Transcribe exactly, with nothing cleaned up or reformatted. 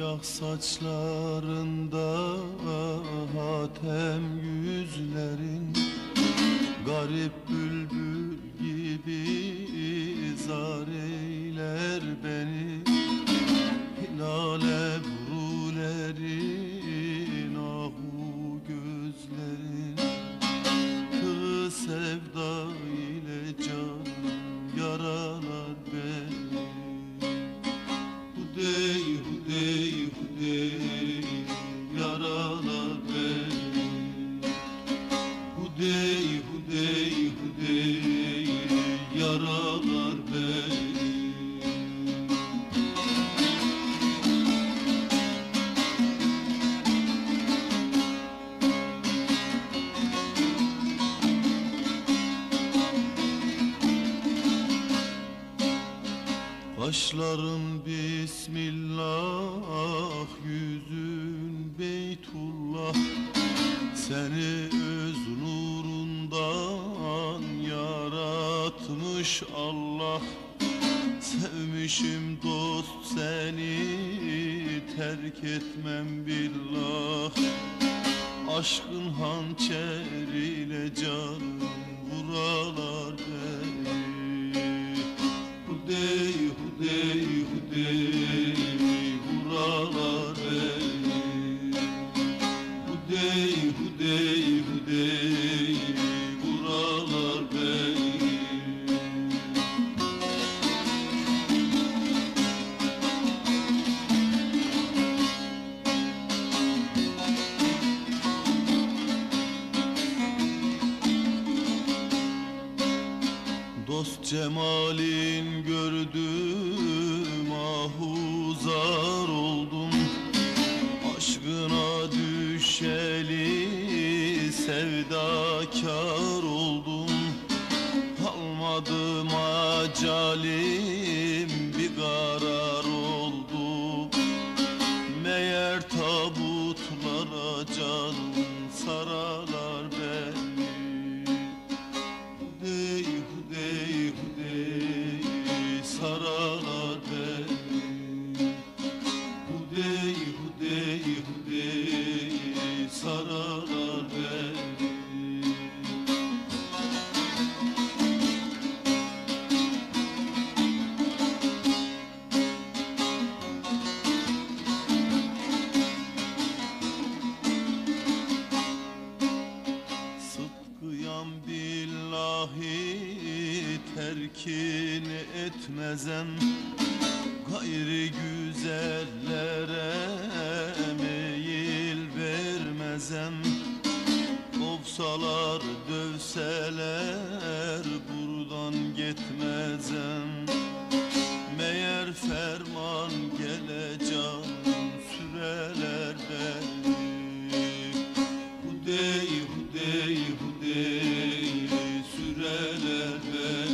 Siyah saçlarında hatem yüzlerin, garip bülbül gibi zar eyler beni. Hilale burulerin, ahu gözlerin, tığ sevda ile can yaralar beni. Hudey, hudey, hudey, yaralar beni. Hudey, hudey, hudey, yaralar beni. Kaşların Bismillah, yüzün Beytullah. Seni öz nurundan yaratmış Allah. Sevmişim dost seni, terk etmem billah. Aşkın hançeriyle can vuralar beni. Hudey, hudey, hudey, vuralar beni. Hudey, hudey, hudey, vuralar beni. Dost cemalin gördüm, ahuzar oldum. Aşkına düşeli sevdakar oldum. Kalmadı macalim, bir karar oldu. Meğer tabutlara can saralar beni. Hudey, hudey, hudey, saralar beni. Hudey, hudey, hudey, saralar beni. Sıdkıyam billahi, terkin etmezem. Gayri güzellere meyil vermezem. Kovsalar dövseler buradan gitmezem. Meğer ferman geleceğim süreler beni. Hudey, hudey, hudey, süreler beni.